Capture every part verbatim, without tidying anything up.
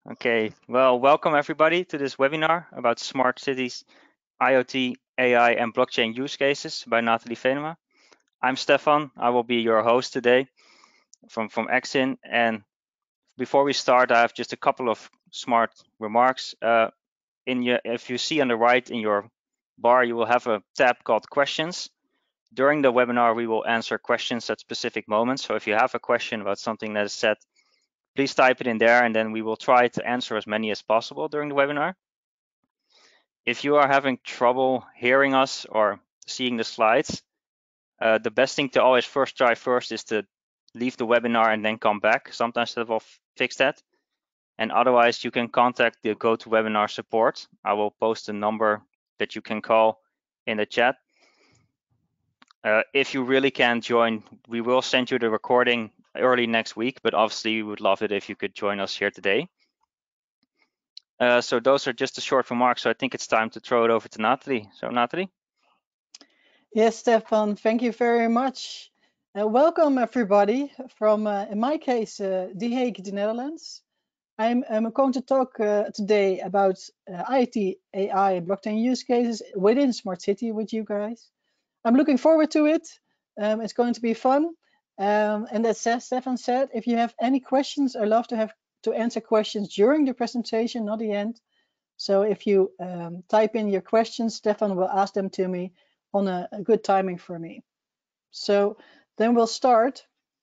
Okay, well, welcome everybody to this webinar about smart cities, IoT, A I, and blockchain use cases by Nathalie Venema. I'm Stefan. I will be your host today from, from Exin. And before we start, I have just a couple of smart remarks. Uh, in your, if you see on the right in your bar, you will have a tab called questions. During the webinar, we will answer questions at specific moments. So if you have a question about something that is said, please type it in there, and then we will try to answer as many as possible during the webinar. If you are having trouble hearing us or seeing the slides, uh, the best thing to always first try first is to leave the webinar and then come back. Sometimes that will fix that. And otherwise, you can contact the GoToWebinar support. I will post a number that you can call in the chat. Uh, if you really can't join, we will send you the recording early next week, but obviously we would love it if you could join us here today. Uh, so those are just a short remarks. So I think it's time to throw it over to Nathalie. So Nathalie. Yes, Stefan, thank you very much. Uh, welcome everybody from, uh, in my case, uh, The Hague, the Netherlands. I'm, I'm going to talk uh, today about uh, IoT, A I, and blockchain use cases within Smart City with you guys. I'm looking forward to it. Um, it's going to be fun. Um, and as Stefan said, if you have any questions, I love to have to answer questions during the presentation, not the end. So if you um, type in your questions, Stefan will ask them to me on a, a good timing for me. So then we'll start.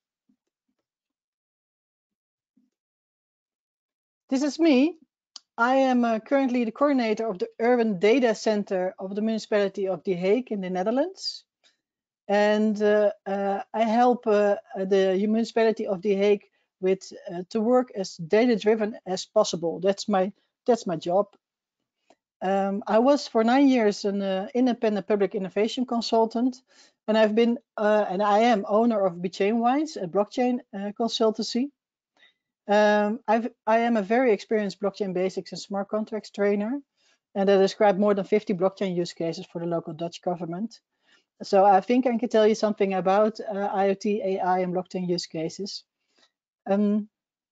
This is me. I am uh, currently the coordinator of the Urban Data Center of the Municipality of The Hague in the Netherlands. And uh, uh, I help uh, the Municipality of The Hague with uh, to work as data-driven as possible. That's my that's my job. Um, I was for nine years an uh, independent public innovation consultant, and I've been uh, and I am owner of BeChainWise, a blockchain uh, consultancy. Um, I've, I am a very experienced blockchain basics and smart contracts trainer, and I describe more than fifty blockchain use cases for the local Dutch government. So I think I can tell you something about uh, IoT, A I, and blockchain use cases. Um,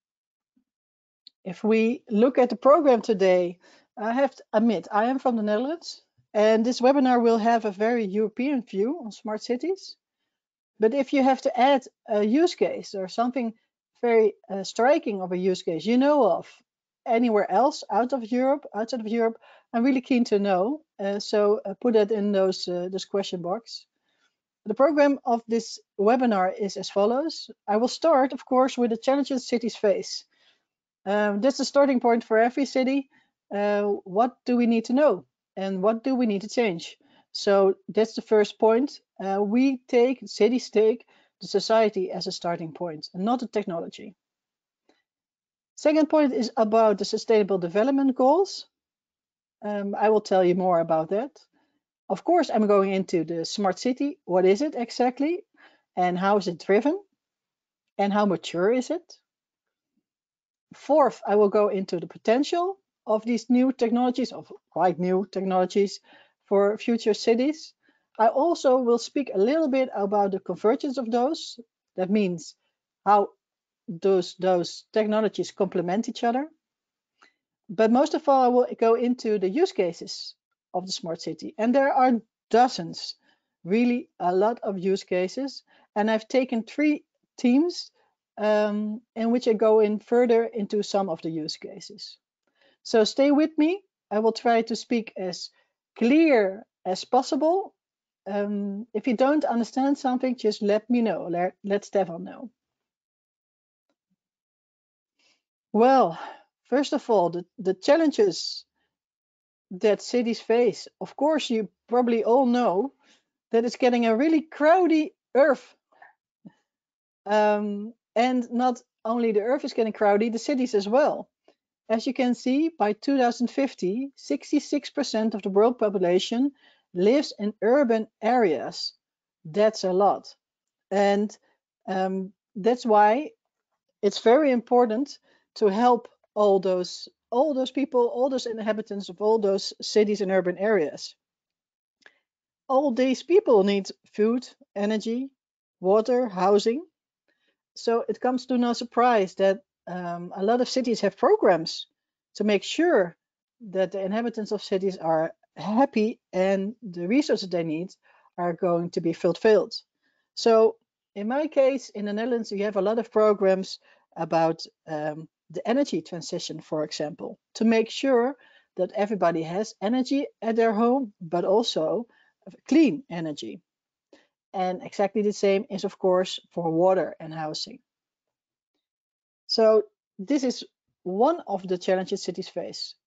if we look at the program today, I have to admit I am from the Netherlands, and this webinar will have a very European view on smart cities. But if you have to add a use case or something very uh, striking of a use case you know of anywhere else out of Europe, outside of Europe, I'm really keen to know. Uh, so uh, put that in those uh, this question box. The program of this webinar is as follows. I will start, of course, with the challenges cities face. Um, that's the starting point for every city. Uh, what do we need to know? And what do we need to change? So that's the first point. Uh, we take, cities take the society as a starting point and not the technology. Second point is about the Sustainable Development Goals. Um, I will tell you more about that. Of course, I'm going into the smart city. What is it exactly? And how is it driven? And how mature is it? Fourth, I will go into the potential of these new technologies, of quite new technologies for future cities. I also will speak a little bit about the convergence of those. That means how those, those technologies complement each other. But most of all, I will go into the use cases of the smart city. And there are dozens, really a lot of use cases. And I've taken three teams um, in which I go in further into some of the use cases. So stay with me. I will try to speak as clear as possible. Um, if you don't understand something, just let me know. Let, let Stefan know. Well, first of all, the, the challenges that cities face. Of course, you probably all know that it's getting a really crowded earth. Um, and not only the earth is getting crowded, the cities as well. As you can see, by two thousand fifty, sixty-six percent of the world population lives in urban areas. That's a lot. And um, that's why it's very important to help all those all those people, all those inhabitants of all those cities and urban areas. All these people need food, energy, water, housing. So it comes to no surprise that um, a lot of cities have programs to make sure that the inhabitants of cities are happy and the resources they need are going to be fulfilled. So in my case, in the Netherlands, we have a lot of programs about um, the energy transition, for example, to make sure that everybody has energy at their home, but also clean energy. And exactly the same is, of course, for water and housing. So this is one of the challenges cities face.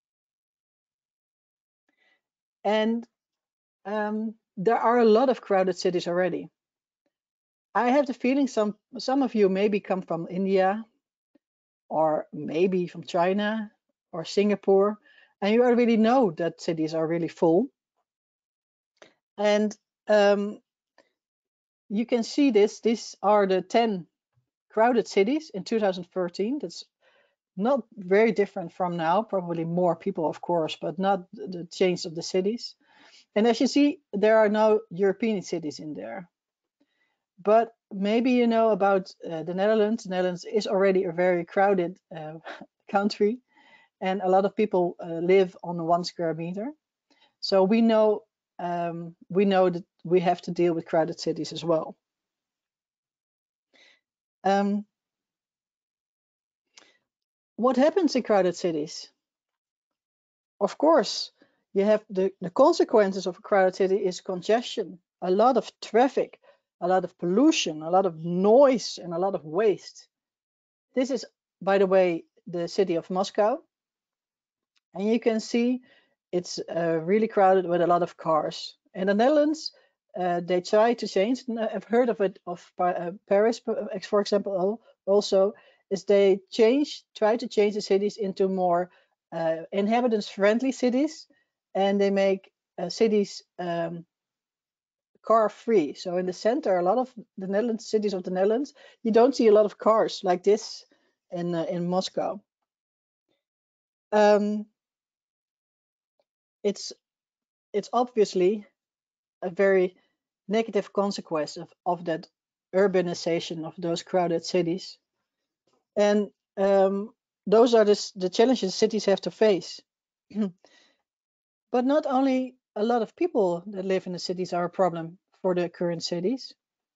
And um, there are a lot of crowded cities already. I have the feeling some, some of you maybe come from India, or maybe from China or Singapore, and you already know that cities are really full. And um, you can see this. These are the ten crowded cities in two thousand thirteen. That's not very different from now, probably more people, of course, but not the change of the cities. And as you see, there are now European cities in there. But maybe you know about uh, the Netherlands. The Netherlands is already a very crowded uh, country, and a lot of people uh, live on one square meter. So we know um, we know that we have to deal with crowded cities as well. Um, what happens in crowded cities? Of course, you have the, the consequences of a crowded city is congestion, a lot of traffic, a lot of pollution, a lot of noise, and a lot of waste. This is, by the way, the city of Moscow. And you can see it's uh, really crowded with a lot of cars. In the Netherlands, uh, they try to change. I've heard of it of uh, Paris, for example, also, is they change, try to change the cities into more uh, inhabitants-friendly cities, and they make uh, cities um, car-free. So in the center, a lot of the Netherlands, cities of the Netherlands, you don't see a lot of cars like this in uh, in Moscow. Um, it's it's obviously a very negative consequence of, of that urbanization of those crowded cities. And um, those are the, the challenges cities have to face. But not only a lot of people that live in the cities are a problem for the current cities.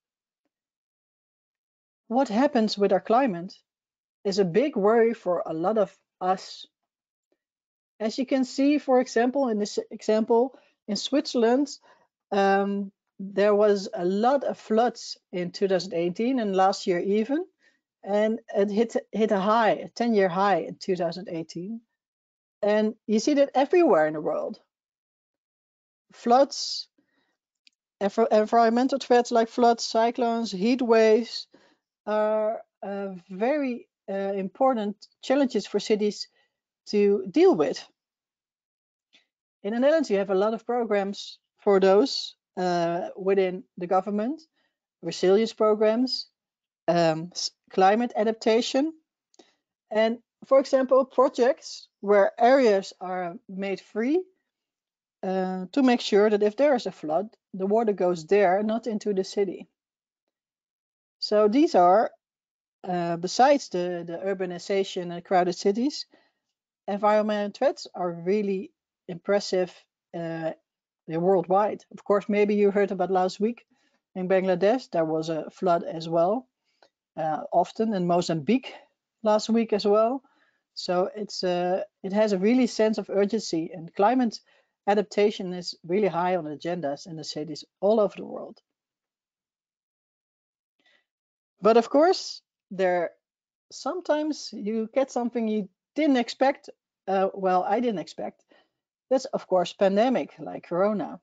What happens with our climate is a big worry for a lot of us. As you can see, for example, in this example, in Switzerland, um, there was a lot of floods in two thousand eighteen and last year even, and it hit hit a high, a ten-year high in two thousand eighteen. And you see that everywhere in the world. Floods, environmental threats like floods, cyclones, heat waves are uh, very uh, important challenges for cities to deal with. In the Netherlands, you have a lot of programs for those uh, within the government, resilience programs, um, climate adaptation, and for example, projects where areas are made free uh, to make sure that if there is a flood, the water goes there, not into the city. So these are, uh, besides the, the urbanization and crowded cities, environmental threats are really impressive uh, worldwide. Of course, maybe you heard about last week in Bangladesh, there was a flood as well, uh, often in Mozambique last week as well. So it's uh, it has a really sense of urgency, and climate adaptation is really high on agendas in the cities all over the world. But of course, there sometimes you get something you didn't expect. Uh, well, I didn't expect. That's of course pandemic like Corona.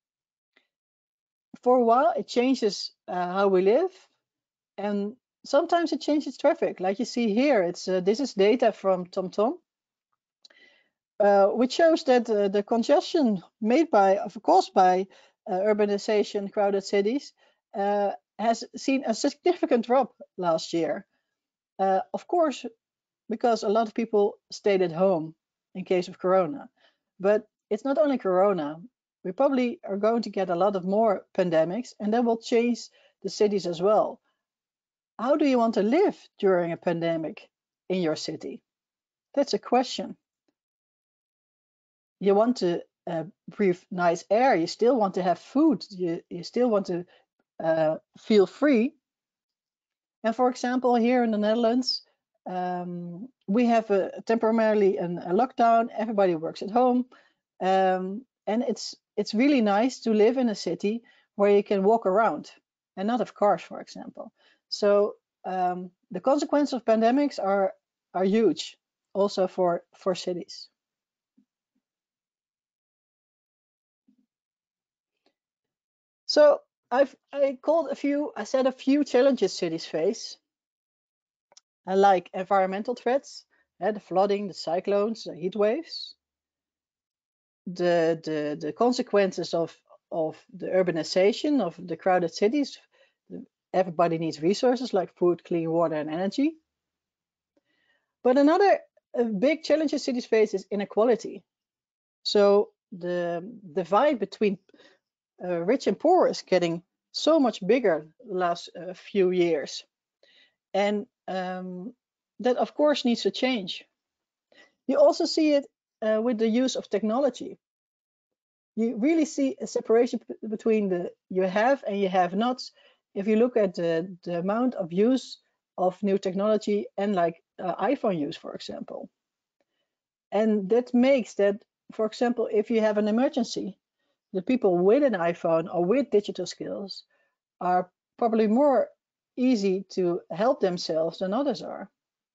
For a while, it changes uh, how we live, and sometimes it changes traffic. Like you see here, it's uh, this is data from TomTom, uh, which shows that uh, the congestion made by, of course, by uh, urbanization, crowded cities, uh, has seen a significant drop last year. Uh, of course, because a lot of people stayed at home in case of Corona. But it's not only Corona. We probably are going to get a lot of more pandemics, and that will change the cities as well. How do you want to live during a pandemic in your city? That's a question. you want to uh, breathe nice air, you still want to have food, you, you still want to uh, feel free. And for example, here in the Netherlands, um, we have a, temporarily an, a lockdown, everybody works at home. Um, and it's it's really nice to live in a city where you can walk around and not have cars, for example. So um, the consequences of pandemics are are huge, also for for cities. So I've I called a few, I said a few challenges cities face, uh, like environmental threats, uh, the flooding, the cyclones, the heat waves, the the the consequences of of the urbanization of the crowded cities. Everybody needs resources like food, clean water, and energy. But another uh, big challenge cities face is inequality. So the divide between uh, rich and poor is getting so much bigger the last uh, few years. And um, that, of course, needs to change. You also see it uh, with the use of technology. You really see a separation between the you have and you have nots if you look at the, the amount of use of new technology and like uh, iPhone use, for example. And that makes that, for example, if you have an emergency, the people with an iPhone or with digital skills are probably more easy to help themselves than others are.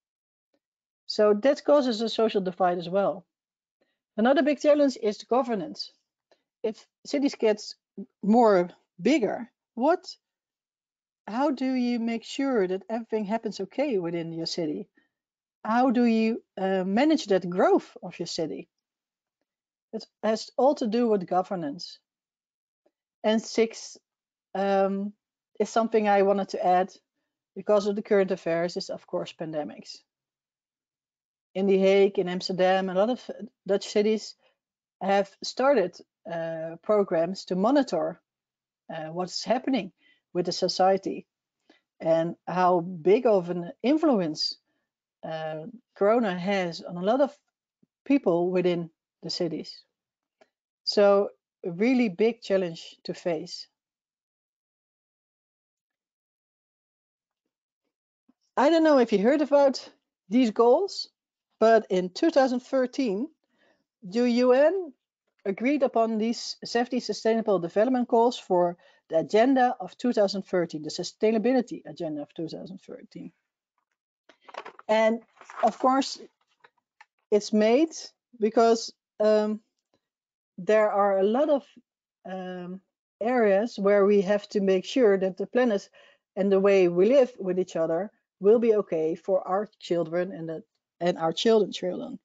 So that causes a social divide as well. Another big challenge is the governance. If cities get more bigger, what, how do you make sure that everything happens okay within your city? How do you uh, manage that growth of your city? It has all to do with governance. And six um, is something I wanted to add because of the current affairs is, of course, pandemics. In The Hague, in Amsterdam, a lot of Dutch cities have started uh, programs to monitor uh, what's happening with the society and how big of an influence uh, Corona has on a lot of people within the cities. So a really big challenge to face. I don't know if you heard about these goals, but in two thousand thirteen, the U N agreed upon these seventy Sustainable Development Goals for the agenda of two thousand thirteen, the sustainability agenda of two thousand thirteen. And of course, it's made because um, there are a lot of um, areas where we have to make sure that the planet and the way we live with each other will be okay for our children and, the, and our children's children.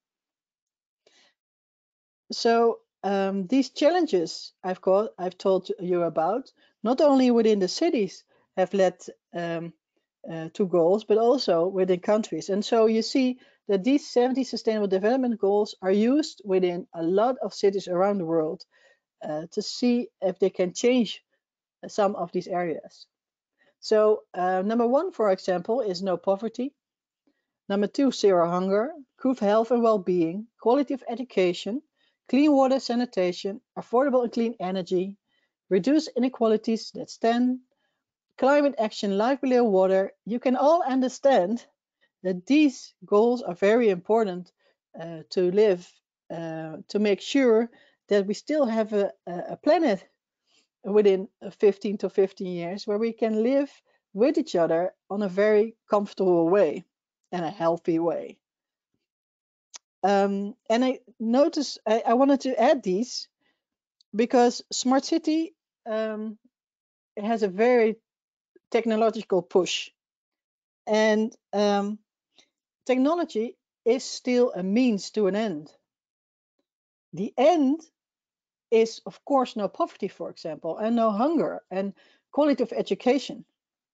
So um, these challenges I've got, I've told you about, not only within the cities have led um, uh, to goals, but also within countries. And so you see that these seventy Sustainable Development Goals are used within a lot of cities around the world uh, to see if they can change some of these areas. So uh, number one, for example, is no poverty. Number two, zero hunger, improve health and well-being, quality of education, clean water, sanitation, affordable and clean energy, reduce inequalities, that's ten, climate action, life below water. You can all understand that these goals are very important uh, to live, uh, to make sure that we still have a, a planet within fifteen to fifteen years where we can live with each other on a very comfortable way and a healthy way. Um, and I noticed I, I wanted to add these because smart city um, has a very technological push, and um, technology is still a means to an end. The end is, of course, no poverty, for example, and no hunger and quality of education.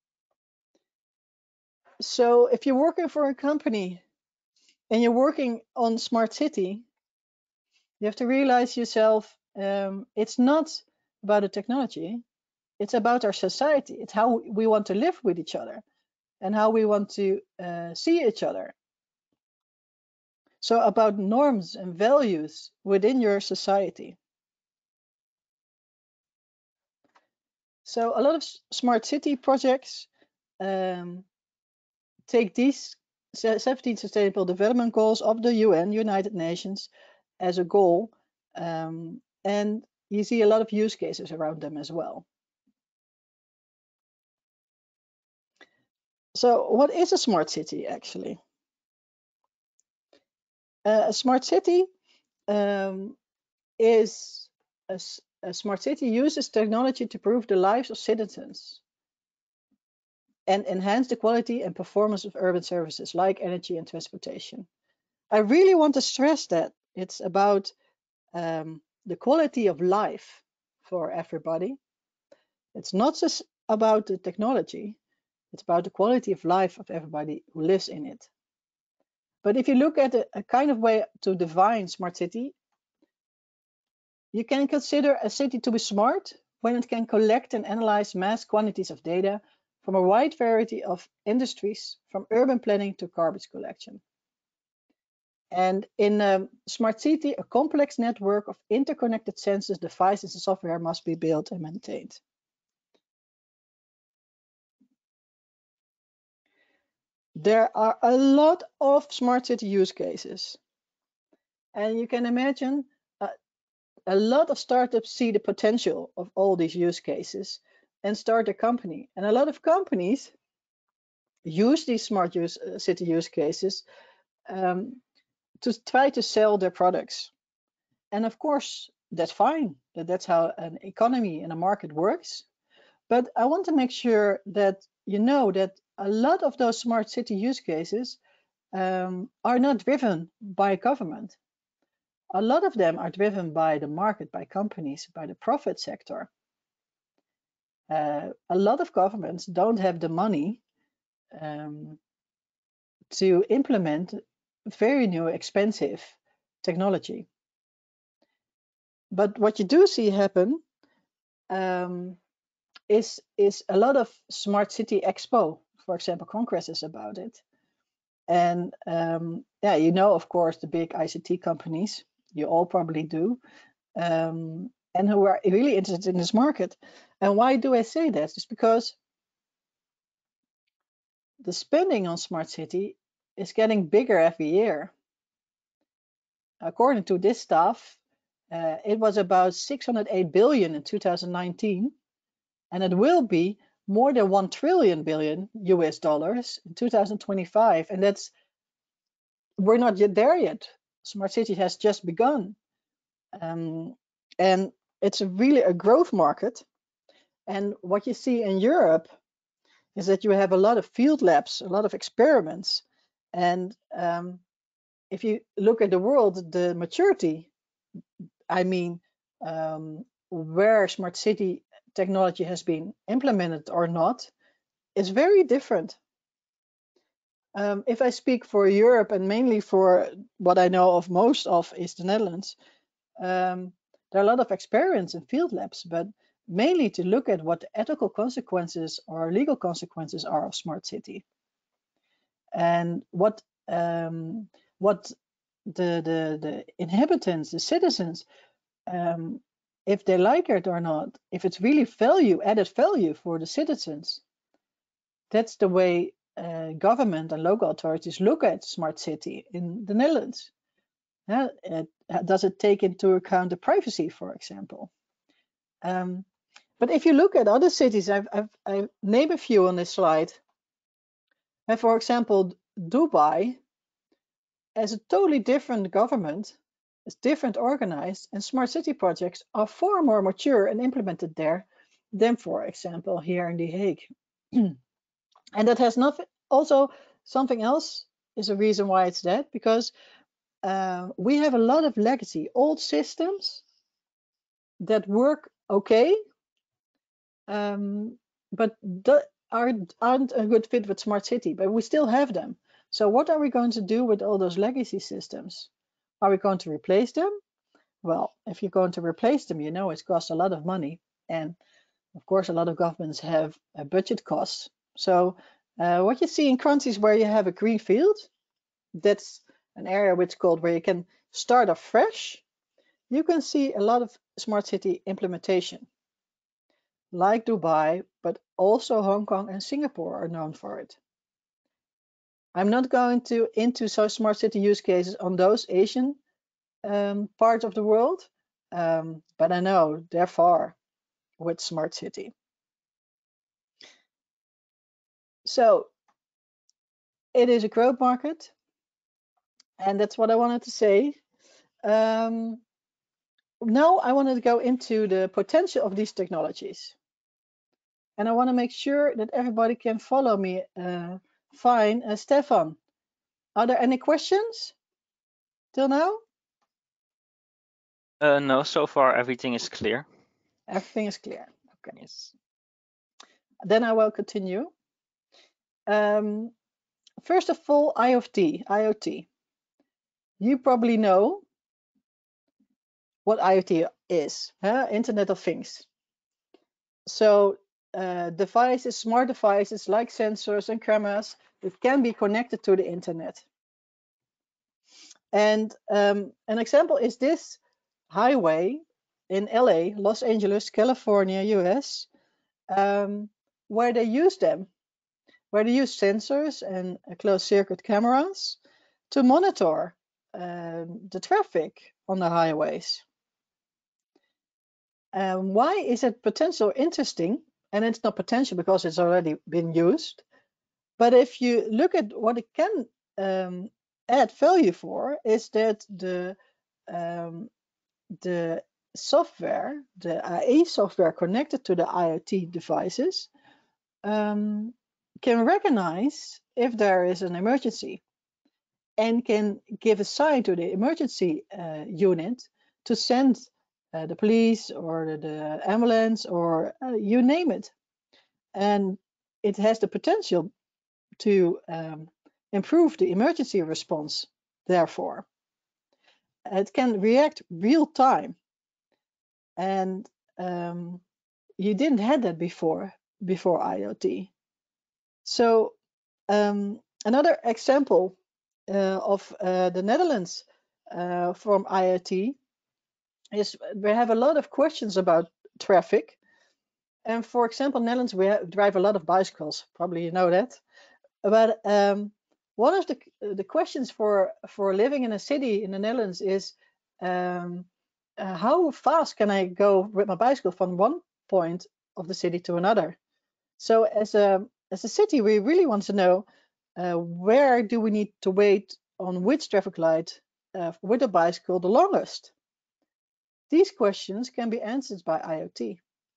So if you're working for a company and you're working on smart city, you have to realize yourself um, it's not about the technology, it's about our society. It's how we want to live with each other and how we want to uh, see each other. So about norms and values within your society. So a lot of smart city projects um, take these seventeen Sustainable Development Goals of the U N, United Nations, as a goal. Um, and you see a lot of use cases around them as well. So what is a smart city actually? Uh, a smart city um, is a, a smart city uses technology to improve the lives of citizens and enhance the quality and performance of urban services like energy and transportation. I really want to stress that it's about um, the quality of life for everybody. It's not just about the technology, it's about the quality of life of everybody who lives in it. But if you look at a, a kind of way to define smart city, you can consider a city to be smart when it can collect and analyze mass quantities of data from a wide variety of industries, from urban planning to garbage collection. And in a smart city, a complex network of interconnected sensors, devices, and software must be built and maintained. There are a lot of smart city use cases. And you can imagine uh, a lot of startups see the potential of all these use cases and start a company. And a lot of companies use these smart use, uh, city use cases um, to try to sell their products. And of course, that's fine. That that's how an economy and a market works. But I want to make sure that you know that a lot of those smart city use cases um, are not driven by government. A lot of them are driven by the market, by companies, by the profit sector. Uh, a lot of governments don't have the money um, to implement very new, expensive technology. But what you do see happen um, is, is a lot of Smart City Expo, for example, congresses about it. And um, yeah, you know, of course, the big I C T companies, you all probably do, um, and who are really interested in this market. And why do I say that? It's because the spending on smart city is getting bigger every year. According to this stuff, uh, it was about six hundred eight billion in two thousand nineteen, and it will be more than one trillion billion U S dollars in two thousand twenty-five. And that's, we're not yet there yet. Smart city has just begun. Um, and it's a really a growth market. And what you see in Europe is that you have a lot of field labs, a lot of experiments. And um, if you look at the world, the maturity, I mean, um, where smart city technology has been implemented or not, is very different. Um, if I speak for Europe and mainly for what I know of most of is the Netherlands, um, there are a lot of experience in field labs, but mainly to look at what the ethical consequences or legal consequences are of smart city, and what um, what the, the the inhabitants, the citizens, um, if they like it or not, if it's really value added value for the citizens. That's the way uh, government and local authorities look at smart city in the Netherlands. Uh, it, does it take into account the privacy, for example? Um, but if you look at other cities, I've, I've, I've named a few on this slide. And for example, Dubai has a totally different government, it's different organized, and smart city projects are far more mature and implemented there than, for example, here in The Hague. And that has nothing, also something else is a reason why it's that, because uh, we have a lot of legacy, old systems that work okay, um, but aren't, aren't a good fit with smart city, but we still have them. So what are we going to do with all those legacy systems? Are we going to replace them? Well, if you're going to replace them, you know it costs a lot of money. And of course, a lot of governments have a budget costs. So uh, what you see in countries where you have a green field, that's an area which is called where you can start off fresh, you can see a lot of smart city implementation, like Dubai, but also Hong Kong and Singapore are known for it. I'm not going to into so smart city use cases on those Asian um, parts of the world, um, but I know they're far with smart city. So it is a growth market, and that's what I wanted to say. Um, now I wanted to go into the potential of these technologies. And I want to make sure that everybody can follow me uh, fine. Uh, Stefan, are there any questions till now? Uh, no, so far everything is clear. Everything is clear. Okay. Yes. Then I will continue. Um, first of all, IoT. IoT. You probably know what IoT is, huh? Internet of Things. So uh, devices, smart devices like sensors and cameras that can be connected to the internet. And um, an example is this highway in L A, Los Angeles, California, U S, um, where they use them, where they use sensors and closed circuit cameras to monitor um, the traffic on the highways. Um, why is it potential interesting? And it's not potential because it's already been used. But if you look at what it can um, add value for, is that the um, the software, the A I software connected to the IoT devices, um, can recognize if there is an emergency and can give a sign to the emergency uh, unit to send uh, the police or the ambulance or uh, you name it. And it has the potential to um, improve the emergency response, therefore. It can react real time. And um, you didn't have that before, before IoT. So um, another example uh, of uh, the Netherlands uh, from IoT is we have a lot of questions about traffic. And for example, Netherlands, we have, drive a lot of bicycles. Probably you know that. But um, one of the the questions for for living in a city in the Netherlands is um, uh, how fast can I go with my bicycle from one point of the city to another? So as a as a city, we really want to know uh, where do we need to wait on which traffic light uh, with a bicycle the longest? These questions can be answered by IoT.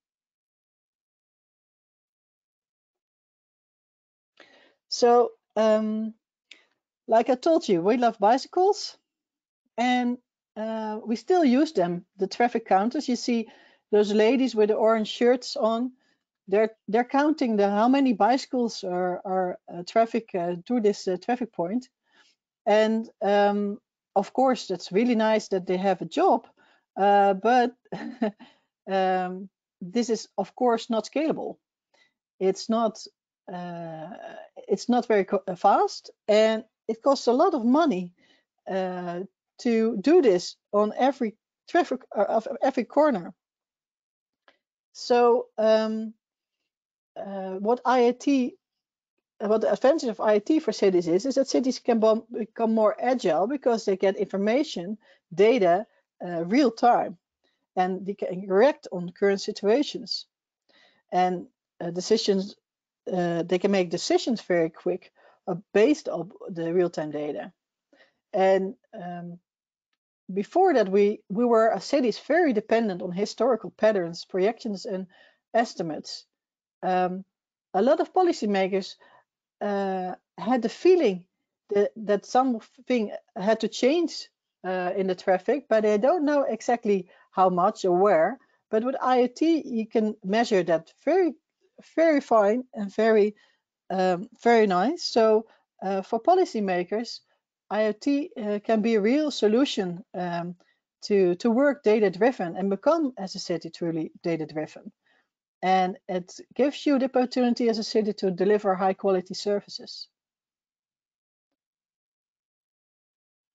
So, um, like I told you, we love bicycles, and uh, we still use them. The traffic counters, you see those ladies with the orange shirts on, they're they're counting the how many bicycles are, are uh, traffic uh, through this uh, traffic point. And um, of course, that's really nice that they have a job, uh, but um, this is of course not scalable. It's not uh, it's not very fast, and it costs a lot of money uh, to do this on every traffic uh, of every corner. So um, uh, what IoT what the advantage of IoT for cities is, is that cities can become more agile because they get information, data, uh, real time, and they can react on current situations. And uh, decisions, uh, they can make decisions very quick uh, based on the real-time data. And um, before that, we, we were as cities very dependent on historical patterns, projections, and estimates. Um, a lot of policymakers uh, had the feeling that, that something had to change uh, in the traffic, but they don't know exactly how much or where. But with IoT, you can measure that very, very fine and very, um, very nice. So uh, for policymakers, IoT uh, can be a real solution um, to, to work data-driven and become, as a city, truly data-driven. And it gives you the opportunity as a city to deliver high quality services.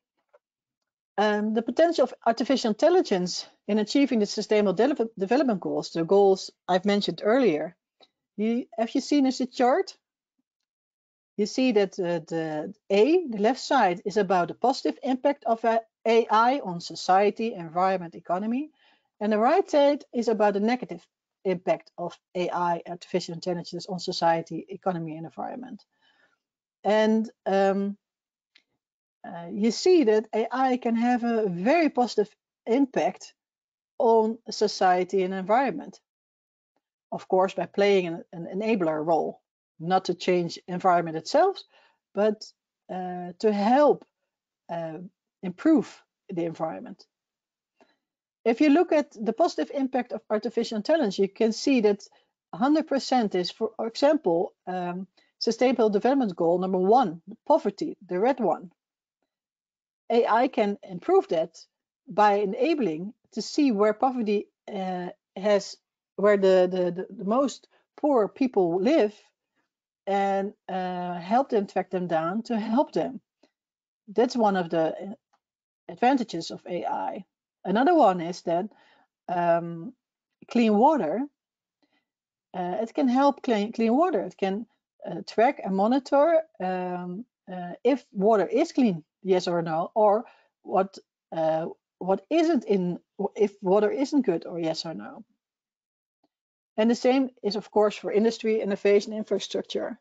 Um, the potential of artificial intelligence in achieving the sustainable de development goals, the goals I've mentioned earlier. You, have you seen this chart? You see that uh, the A, the left side, is about the positive impact of uh, A I on society, environment, economy. And the right side is about the negative impact of A I, artificial intelligence, on society, economy, and environment. And um, uh, you see that A I can have a very positive impact on society and environment. Of course, by playing an, an enabler role, not to change environment itself, but uh, to help uh, improve the environment. If you look at the positive impact of artificial intelligence, you can see that one hundred percent is, for example, um, Sustainable Development Goal number one, poverty, the red one. A I can improve that by enabling to see where poverty uh, has, where the, the, the, the most poor people live, and uh, help them, track them down to help them. That's one of the advantages of A I. Another one is that um, clean water, uh, it can help clean, clean water. It can uh, track and monitor um, uh, if water is clean, yes or no, or what uh, what isn't in, if water isn't good, or yes or no. And the same is, of course, for industry, innovation, infrastructure.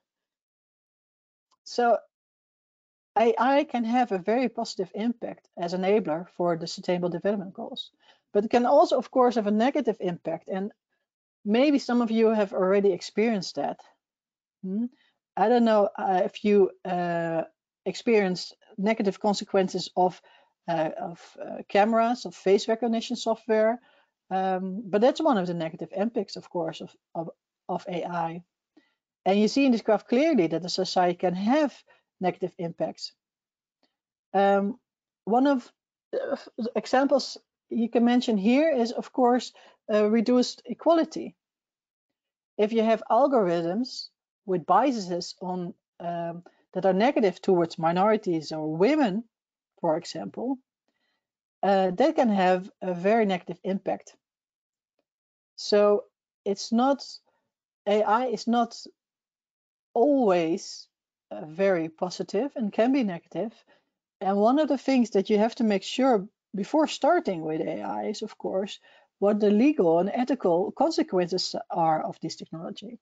So A I can have a very positive impact as an enabler for the Sustainable Development Goals, but it can also, of course, have a negative impact. And maybe some of you have already experienced that. Hmm? I don't know uh, if you uh, experienced negative consequences of, uh, of uh, cameras, of face recognition software, um, but that's one of the negative impacts, of course, of, of, of A I. And you see in this graph clearly that the society can have negative impacts. Um, one of the examples you can mention here is, of course, uh, reduced equality. If you have algorithms with biases on um, that are negative towards minorities or women, for example, uh, that can have a very negative impact. So it's not, A I is not always uh, very positive and can be negative. And one of the things that you have to make sure before starting with A I is, of course, what the legal and ethical consequences are of this technology.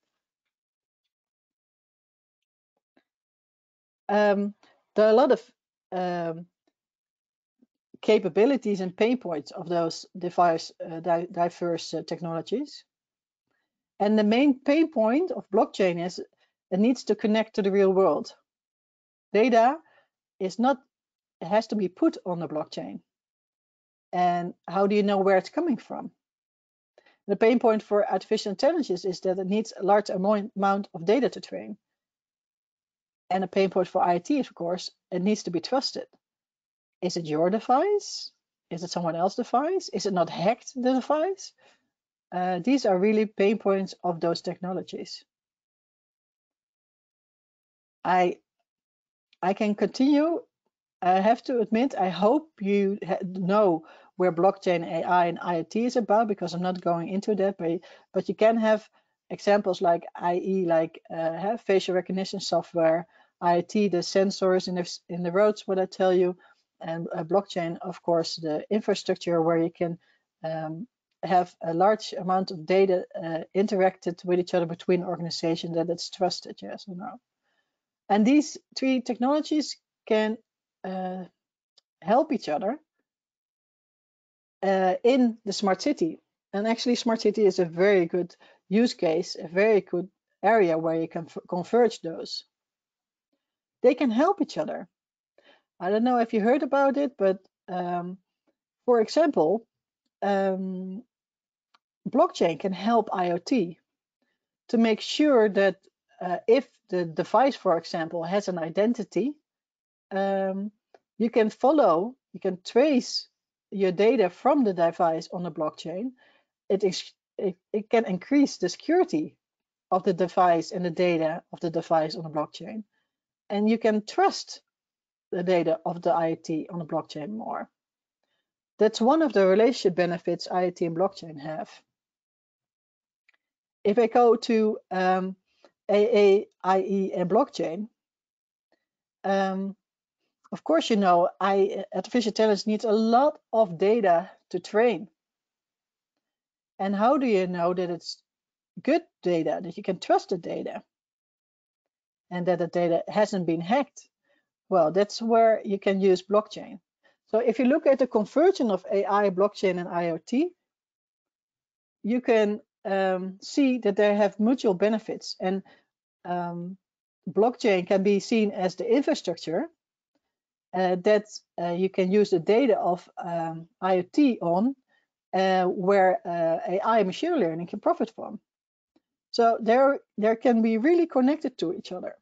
Um, there are a lot of um, capabilities and pain points of those device, uh, di diverse uh, technologies. And the main pain point of blockchain is it needs to connect to the real world. Data is not, it has to be put on the blockchain. And how do you know where it's coming from? The pain point for artificial intelligence is that it needs a large amount of data to train. And a pain point for I T is, of course, it needs to be trusted. Is it your device? Is it someone else's device? Is it not hacked, the device? Uh, these are really pain points of those technologies. I, I can continue. I have to admit, I hope you know where blockchain, A I, and I O T is about, because I'm not going into that, but, but you can have examples like I E, like uh, have facial recognition software, I O T, the sensors in the, in the roads, what I tell you, and uh, blockchain, of course, the infrastructure where you can um, have a large amount of data uh, interacted with each other between organizations that it's trusted, yes or no. And these three technologies can uh, help each other uh, in the smart city. And actually, smart city is a very good use case, a very good area where you can converge those. They can help each other. I don't know if you heard about it, but um, for example, um, blockchain can help I O T to make sure that uh, if the device, for example, has an identity, um, you can follow, you can trace your data from the device on the blockchain. It, is, it, it can increase the security of the device and the data of the device on the blockchain. And you can trust the data of the I O T on the blockchain more. That's one of the relationship benefits IoT and blockchain have. If I go to um, A A, I E, and blockchain, um, of course, you know, I, artificial intelligence needs a lot of data to train. And how do you know that it's good data, that you can trust the data, and that the data hasn't been hacked? Well, that's where you can use blockchain. So if you look at the conversion of A I, blockchain, and IoT, you can um, see that they have mutual benefits. And um, blockchain can be seen as the infrastructure uh, that uh, you can use the data of um, IoT on, uh, where uh, A I, machine learning, can profit from. So they're, they can be really connected to each other.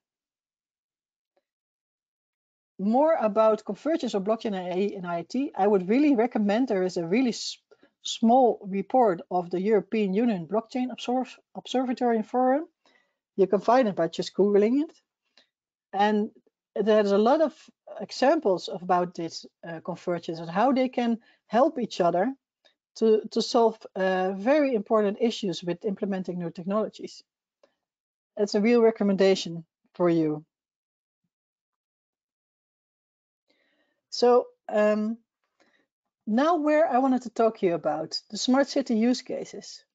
More about convergence of blockchain and A I and IoT, I would really recommend there is a really small report of the European Union Blockchain Observ Observatory Forum. You can find it by just Googling it. And there's a lot of examples about this uh, convergence and how they can help each other to, to solve uh, very important issues with implementing new technologies. It's a real recommendation for you. So um, now where I wanted to talk to you about the smart city use cases.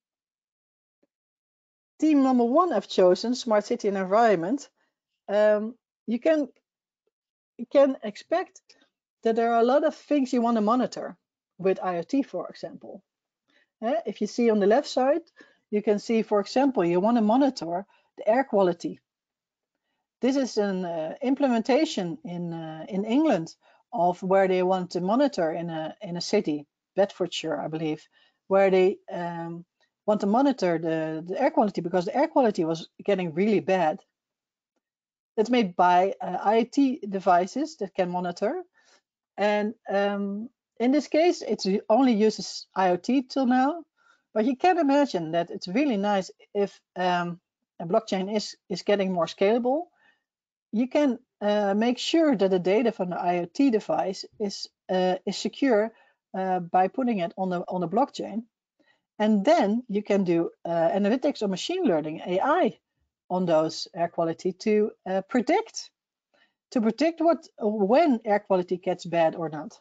Team number one I've chosen, smart city and environment. Um, you can you can expect that there are a lot of things you want to monitor with IoT, for example. Uh, if you see on the left side, you can see, for example, you want to monitor the air quality. This is an uh, implementation in uh, in England of where they want to monitor in a in a city, Bedfordshire, I believe, where they um, want to monitor the, the air quality because the air quality was getting really bad. It's made by uh, IoT devices that can monitor, and um, in this case, it only uses IoT till now. But you can imagine that it's really nice if um, a blockchain is is getting more scalable. You can uh, make sure that the data from the IoT device is uh, is secure uh, by putting it on the on the blockchain, and then you can do uh, analytics or machine learning A I on those air quality to uh, predict to predict what when air quality gets bad or not.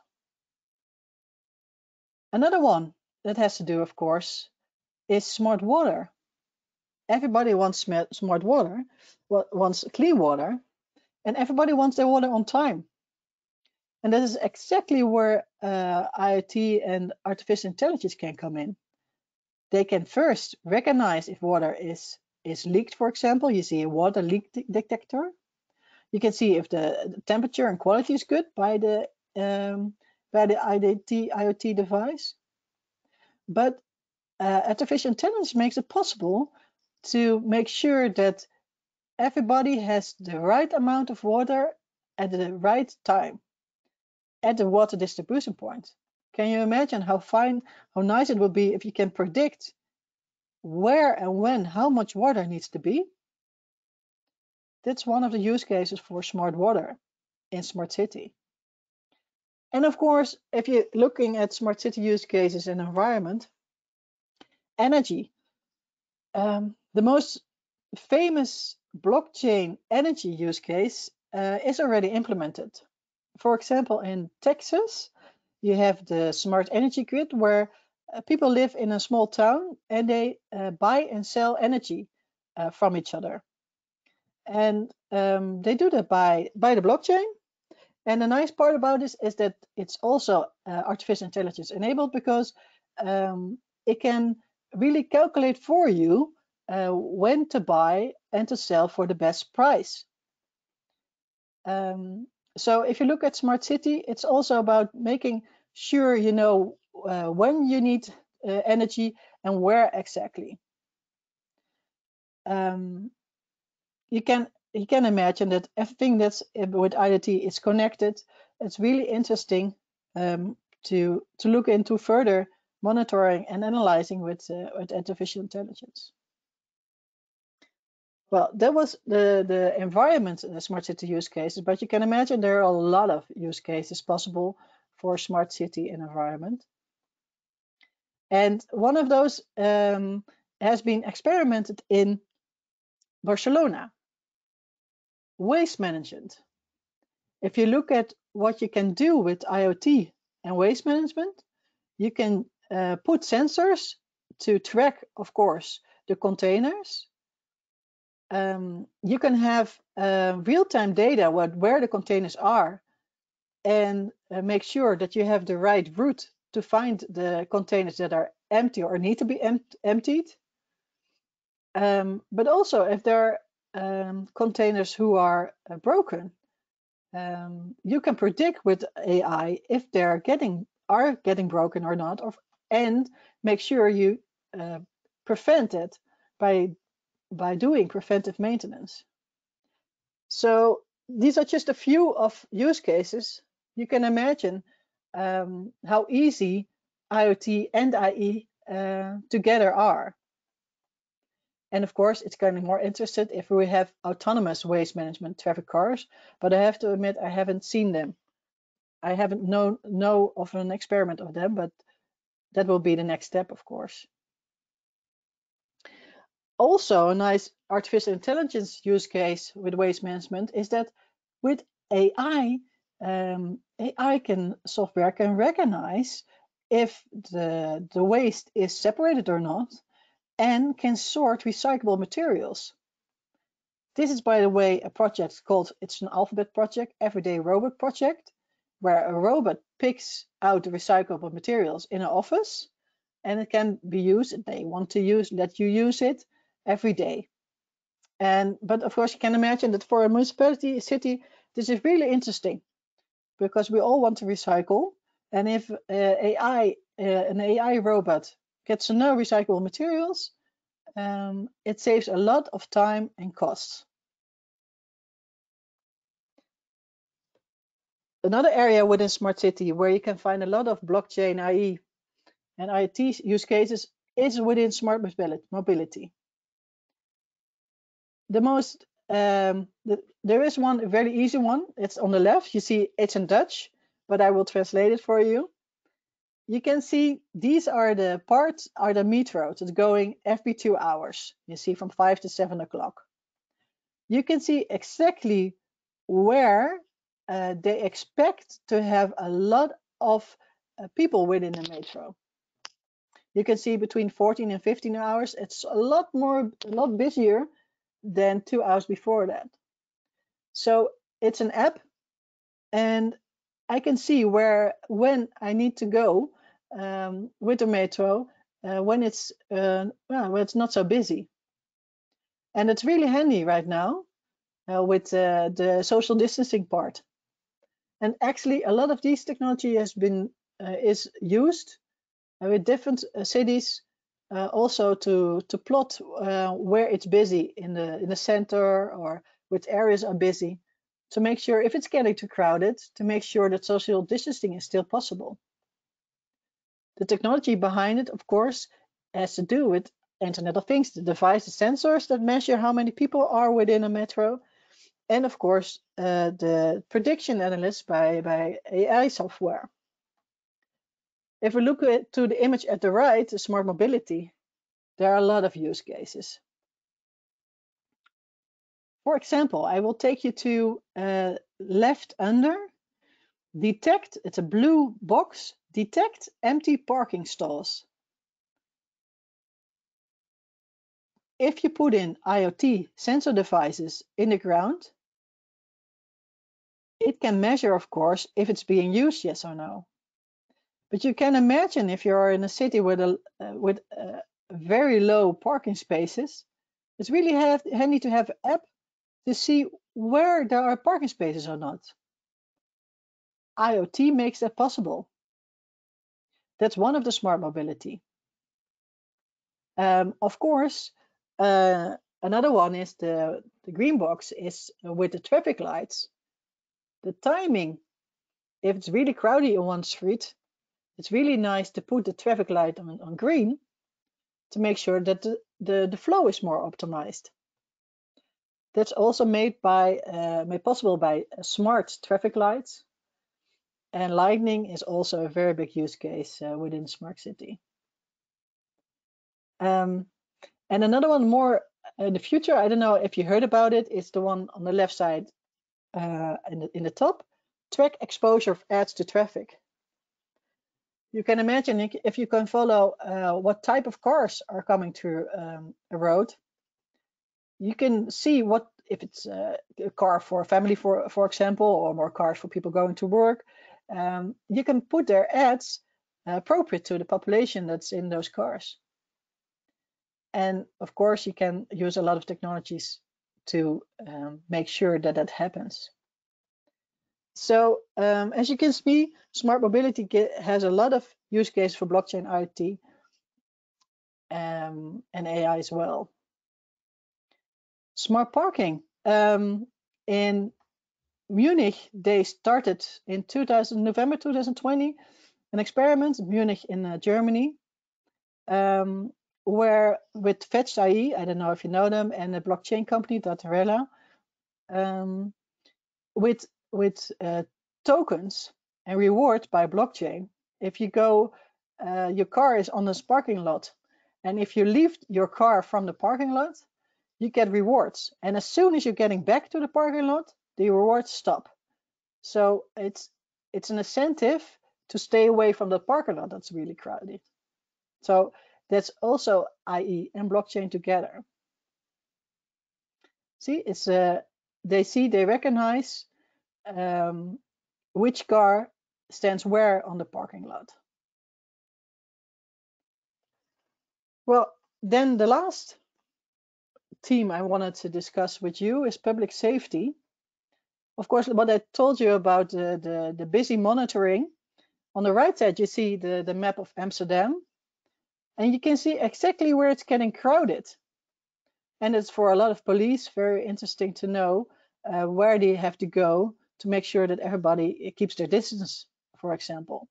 Another one that has to do, of course, is smart water. Everybody wants smart water, wants clean water, and everybody wants their water on time. And that is exactly where uh, IoT and artificial intelligence can come in. They can first recognize if water is, is leaked, for example. You see a water leak detector. You can see if the, the temperature and quality is good by the, um, by the IoT, IoT device. But uh, artificial intelligence makes it possible to make sure that everybody has the right amount of water at the right time at the water distribution point. Can you imagine how fine, how nice it would be if you can predict where and when how much water needs to be? That's one of the use cases for smart water in smart city. And of course, if you're looking at smart city use cases and environment, energy. Um, the most famous blockchain energy use case uh, is already implemented. For example, in Texas, you have the smart energy grid where uh, people live in a small town and they uh, buy and sell energy uh, from each other. And um, they do that by, by the blockchain. And the nice part about this is that it's also uh, artificial intelligence enabled because um, it can really calculate for you uh, when to buy and to sell for the best price. Um, so if you look at smart city, it's also about making sure you know uh, when you need uh, energy and where exactly. Um, you can you can imagine that everything that's with IoT is connected. It's really interesting um, to to look into further monitoring and analyzing with uh, with artificial intelligence. Well, that was the the environment in the smart city use cases, but you can imagine there are a lot of use cases possible for a smart city and environment. And one of those um, has been experimented in Barcelona, waste management. If you look at what you can do with IoT and waste management, you can uh, put sensors to track, of course, the containers. Um, you can have uh, real-time data what, where the containers are, and uh, make sure that you have the right route to find the containers that are empty or need to be em emptied. Um, but also, if there are um, containers who are uh, broken, um, you can predict with A I if they're getting are getting broken or not, or, and make sure you uh, prevent it by by doing preventive maintenance. So these are just a few of use cases. You can imagine um, how easy IoT and I E uh, together are. And of course, it's getting more interested if we have autonomous waste management traffic cars, but I have to admit I haven't seen them. I haven't known know of an experiment of them, but that will be the next step, of course. Also, a nice artificial intelligence use case with waste management is that with A I, um, A I can software can recognize if the, the waste is separated or not, and can sort recyclable materials. This is, by the way, a project called, it's an Alphabet project, Everyday Robot Project, where a robot picks out the recyclable materials in an office, and it can be used, they want to use, let you use it every day. And but of course you can imagine that for a municipality, a city, this is really interesting because we all want to recycle. And if uh, A I, uh, an A I robot gets to know recyclable materials, um, it saves a lot of time and costs. Another area within Smart City where you can find a lot of blockchain, I E, and IoT use cases is within smart mobility. The most, um, the, there is one very easy one. It's on the left. You see it's in Dutch, but I will translate it for you. You can see these are the parts, are the metros. It's going every two hours. You see from five to seven o'clock. You can see exactly where uh, they expect to have a lot of uh, people within the metro. You can see between fourteen and fifteen hours, it's a lot more, a lot busier than two hours before that. So it's an app, and I can see where, when I need to go um, with the metro, uh, when it's uh, well, when it's not so busy. And it's really handy right now uh, with uh, the social distancing part. And actually, a lot of these technology has been uh, is used uh, with different uh, cities, uh, also to to plot uh, where it's busy in the in the center or which areas are busy, to make sure if it's getting too crowded, to make sure that social distancing is still possible. The technology behind it, of course, has to do with Internet of Things, the devices, sensors that measure how many people are within a metro, and of course, uh, the prediction analysis by, by A I software. If we look at, to the image at the right, the smart mobility, there are a lot of use cases. For example, I will take you to uh, left under, detect, it's a blue box, detect empty parking stalls. If you put in IoT sensor devices in the ground, it can measure, of course, if it's being used, yes or no. But you can imagine if you're in a city with a uh, with uh, very low parking spaces, it's really have, handy to have an app to see where there are parking spaces or not. IoT makes that possible. That's one of the smart mobility. Um, of course, uh, another one is the, the green box is with the traffic lights. The timing, if it's really crowded on one street, it's really nice to put the traffic light on, on green to make sure that the, the, the flow is more optimized. That's also made by uh, made possible by uh, smart traffic lights. And lighting is also a very big use case uh, within Smart City. Um, and another one more in the future, I don't know if you heard about it, is the one on the left side uh, in, the, in the top, track exposure of ads to traffic. You can imagine if you can follow uh, what type of cars are coming through um, a road, you can see what, if it's uh, a car for a family, for, for example, or more cars for people going to work, um, you can put their ads uh, appropriate to the population that's in those cars. And of course, you can use a lot of technologies to um, make sure that that happens. So um, as you can see, smart mobility get, has a lot of use cases for blockchain, IoT, um, and A I as well. Smart parking. Um, in Munich, they started in two thousand, November two thousand twenty, an experiment, Munich in uh, Germany, um, where with Fetch dot I E, I don't know if you know them, and the blockchain company, Datarella, um, with, with uh, tokens and reward by blockchain. If you go, uh, your car is on this parking lot, and if you leave your car from the parking lot, you get rewards. And as soon as you're getting back to the parking lot, the rewards stop. So it's it's an incentive to stay away from the parking lot that's really crowded. So that's also I E and blockchain together. See, it's uh, they see, they recognize um, which car stands where on the parking lot. Well, then the last theme I wanted to discuss with you is public safety. Of course, what I told you about the, the, the busy monitoring, on the right side, you see the, the map of Amsterdam, and you can see exactly where it's getting crowded. And it's for a lot of police very interesting to know uh, where they have to go to make sure that everybody keeps their distance, for example.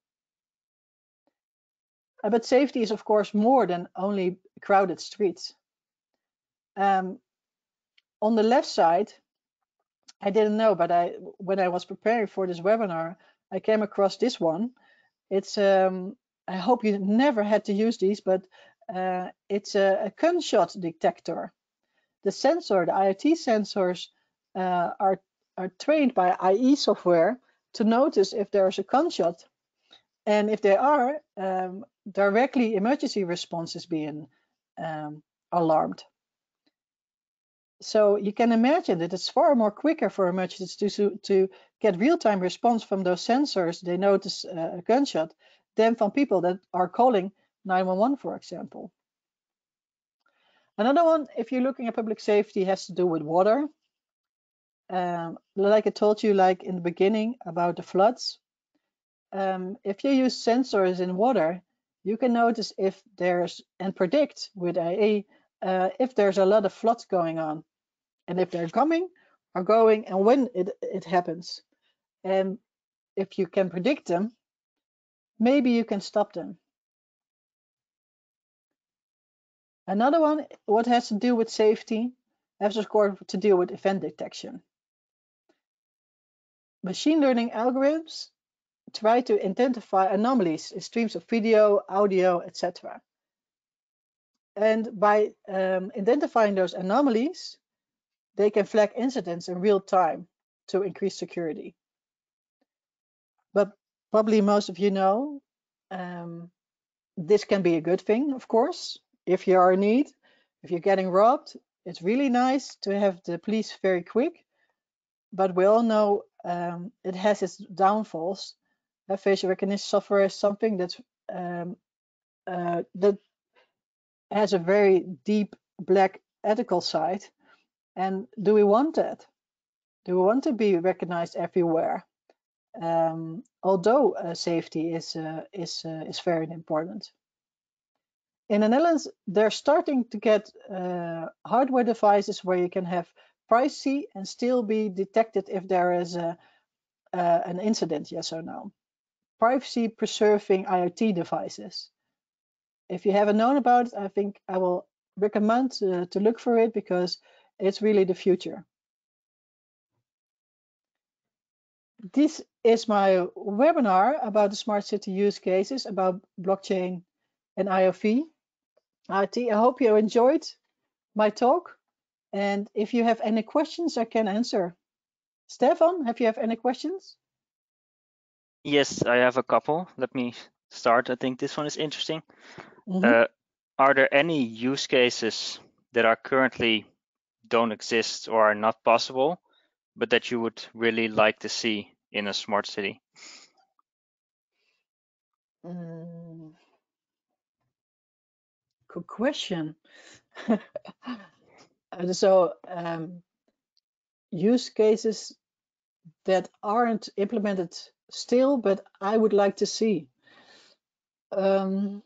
Uh, but safety is, of course, more than only crowded streets. Um, on the left side, I didn't know, but I, when I was preparing for this webinar, I came across this one. It's, um, I hope you never had to use these, but uh, it's a, a gunshot detector. The sensor, the IoT sensors uh, are, are trained by I E software to notice if there's a gunshot. And if they are, um, directly emergency response is being um, alarmed. So you can imagine that it's far more quicker for emergencies to, to get real-time response from those sensors they notice a gunshot than from people that are calling nine one one, for example. Another one, if you're looking at public safety, has to do with water. Um, like I told you, like in the beginning about the floods. Um, if you use sensors in water, you can notice if there's, and predict with A I, uh, if there's a lot of floods going on, and if they're coming or going, and when it, it happens. And if you can predict them, maybe you can stop them. Another one, what has to do with safety, has of course to do with event detection. Machine learning algorithms try to identify anomalies in streams of video, audio, et cetera. And by um, identifying those anomalies, they can flag incidents in real time to increase security. But probably most of you know, um, this can be a good thing, of course, if you are in need. If you're getting robbed, it's really nice to have the police very quick. But we all know um, it has its downfalls. Uh, facial recognition software is something that's um, uh, that has a very deep black ethical side. And do we want that? Do we want to be recognized everywhere? Um, although uh, safety is uh, is uh, is very important. In the Netherlands, they're starting to get uh, hardware devices where you can have privacy and still be detected if there is a, uh, an incident, yes or no. Privacy preserving IoT devices. If you haven't known about it, I think I will recommend uh, to look for it because it's really the future. This is my webinar about the smart city use cases, about blockchain and I O T. I hope you enjoyed my talk. And if you have any questions, I can answer. Stefan, have you have any questions? Yes, I have a couple. Let me start. I think this one is interesting. Mm-hmm. Uh, are there any use cases that are currently don't exist or are not possible, but that you would really like to see in a smart city? Mm, good question. So um, use cases that aren't implemented still, but I would like to see. Um,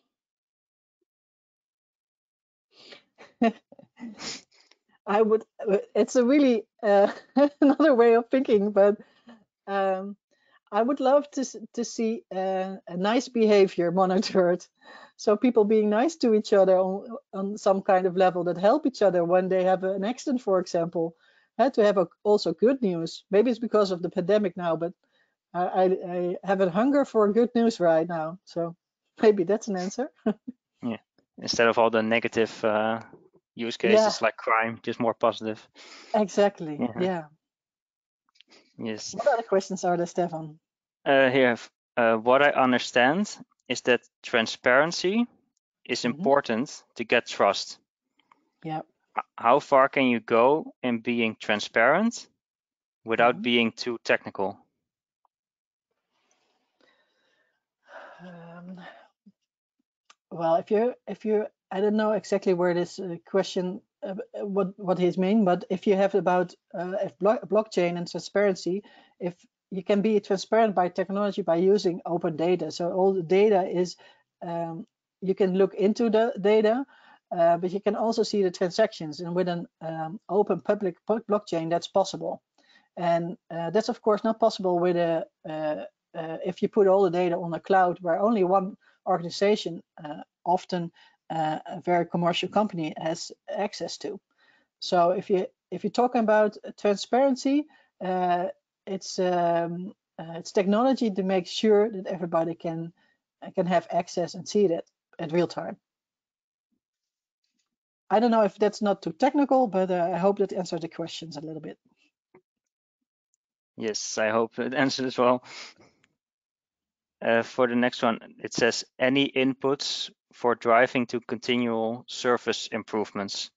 I would. It's a really uh, another way of thinking, but um, I would love to to see uh, a nice behavior monitored. So people being nice to each other on, on some kind of level that help each other when they have an accident, for example. Had to have a, also good news. Maybe it's because of the pandemic now, but I, I, I have a hunger for good news right now. So maybe that's an answer. Yeah, instead of all the negative uh, use cases Yeah, like crime, just more positive. exactly. Yeah. Yeah. Yes. What other questions are there, Stefan? Uh, here, uh, what I understand is that transparency is Mm-hmm. important to get trust. Yeah. How far can you go in being transparent without Mm-hmm. being too technical? Um, well, if you if you I don't know exactly where this uh, question uh, what what he's mean, but if you have about uh, if blo blockchain and transparency, if you can be transparent by technology by using open data, so all the data is um, you can look into the data, uh, but you can also see the transactions, and with an um, open public blockchain, that's possible. And uh, that's of course not possible with a uh, uh, if you put all the data on a cloud where only one organization, uh, often uh, a very commercial company, has access to. So if you if you're talking about transparency, uh, it's um, uh, it's technology to make sure that everybody can can have access and see that at real time. I don't know if that's not too technical, but uh, I hope that answers the questions a little bit. Yes, I hope it answers as well. Uh, for the next one, it says any inputs for driving to continual surface improvements.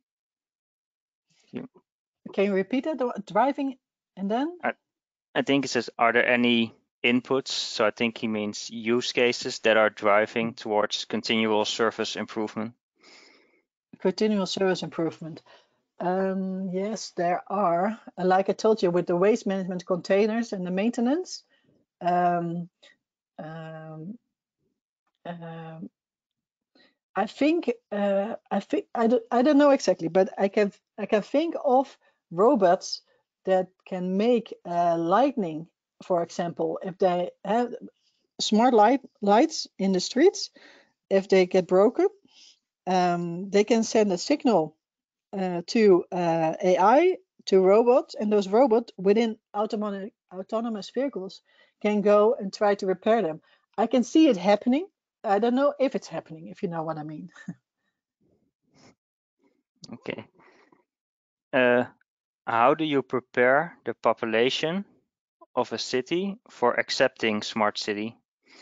You, Can you repeat it? Driving and then? I, I think it says, are there any inputs? So I think he means use cases that are driving towards continual surface improvement. Continual service improvement. Um, yes, there are. Like I told you, with the waste management containers and the maintenance, um, um, um, I think uh, I think I don't I don't know exactly, but I can I can think of robots that can make uh, lightning, for example, if they have smart light lights in the streets, if they get broken, um, they can send a signal uh, to uh, A I, to robots, and those robots within autonomous autonomous vehicles can go and try to repair them. I can see it happening. I don't know if it's happening, if you know what I mean. Okay. Uh, how do you prepare the population of a city for accepting smart city?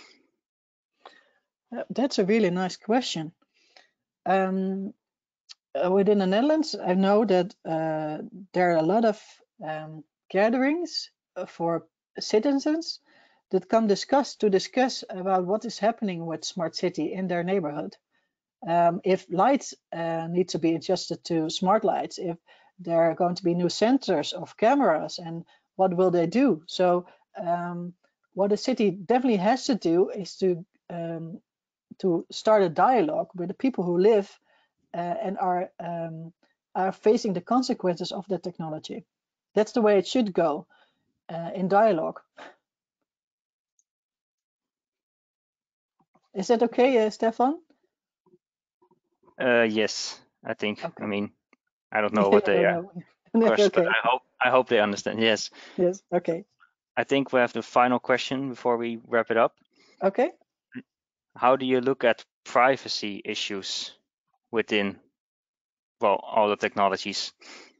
Uh, That's a really nice question. Um, uh, within the Netherlands, I know that uh, there are a lot of um, gatherings uh, for citizens that come discuss to discuss about what is happening with smart city in their neighborhood. Um, if lights uh, need to be adjusted to smart lights, if there are going to be new sensors of cameras, and what will they do? So um, what the city definitely has to do is to um, to start a dialogue with the people who live uh, and are um, are facing the consequences of the technology. That's the way it should go, uh, in dialogue. Is that okay, uh, Stefan? Uh, yes, I think. Okay. I mean, I don't know I what they don't are know. question, but Okay. I hope I hope they understand. Yes. Yes. Okay. I think we have the final question before we wrap it up. Okay. How do you look at privacy issues within, well, all the technologies?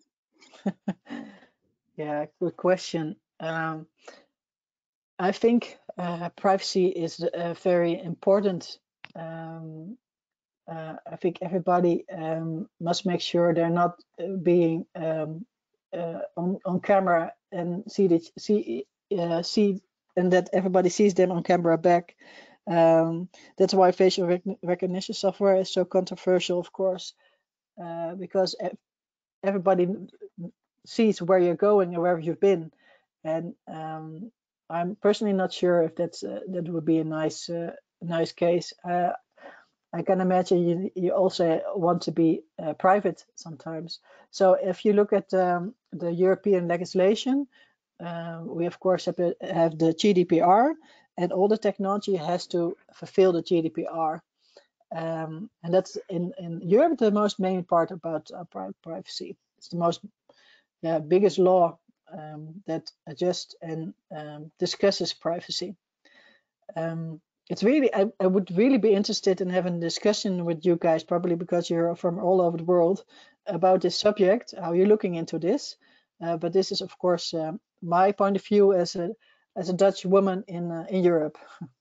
Yeah, good question. Um, I think uh, privacy is uh, very important. Um, uh, I think everybody um, must make sure they're not uh, being um, uh, on on camera and see that see uh, see and that everybody sees them on camera back. Um, that's why facial rec recognition software is so controversial, of course, uh, because everybody sees where you're going and wherever you've been. And um, I'm personally not sure if that's uh, that would be a nice uh, nice case. Uh, I can imagine you, you also want to be uh, private sometimes. So if you look at um, the European legislation, uh, we of course have, a, have the G D P R, and all the technology has to fulfill the G D P R. Um, and that's in, in Europe the most main part about uh, privacy. It's the most yeah, biggest law um, that adjusts and um, discusses privacy. Um, it's really, I, I would really be interested in having a discussion with you guys, probably because you're from all over the world, about this subject, how you're looking into this. Uh, but this is, of course, uh, my point of view as a as a Dutch woman in uh, in Europe.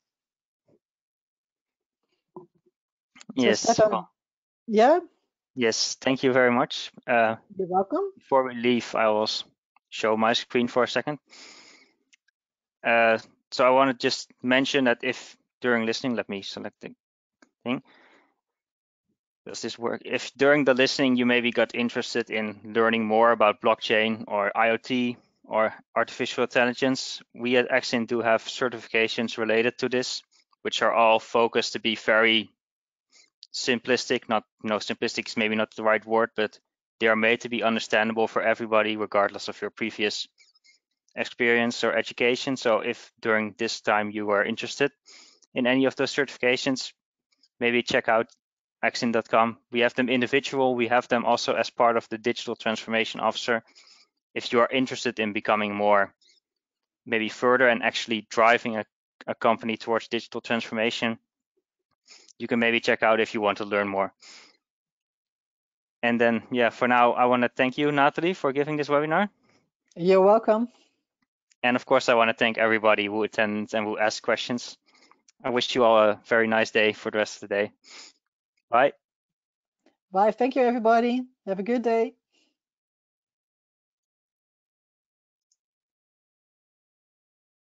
Yes. So, Stefan, Well, yeah. yes. Thank you very much. Uh, You're welcome. before we leave, I will show my screen for a second. Uh, so I want to just mention that if during listening, let me select the thing. Does this work? If during the listening you maybe got interested in learning more about blockchain or IoT or artificial intelligence, we at Axint do have certifications related to this, which are all focused to be very simplistic. Not, you know, simplistic is maybe not the right word, but they are made to be understandable for everybody, regardless of your previous experience or education. So if during this time you were interested in any of those certifications, maybe check out Axint dot com. We have them individual. We have them also as part of the Digital Transformation Officer. If you are interested in becoming more, maybe further and actually driving a, a company towards digital transformation, you can maybe check out if you want to learn more. And then, yeah, for now, I want to thank you, Natalie, for giving this webinar. You're welcome. And of course, I want to thank everybody who attends and who asks questions. I wish you all a very nice day for the rest of the day. Bye. Bye. Thank you, everybody. Have a good day.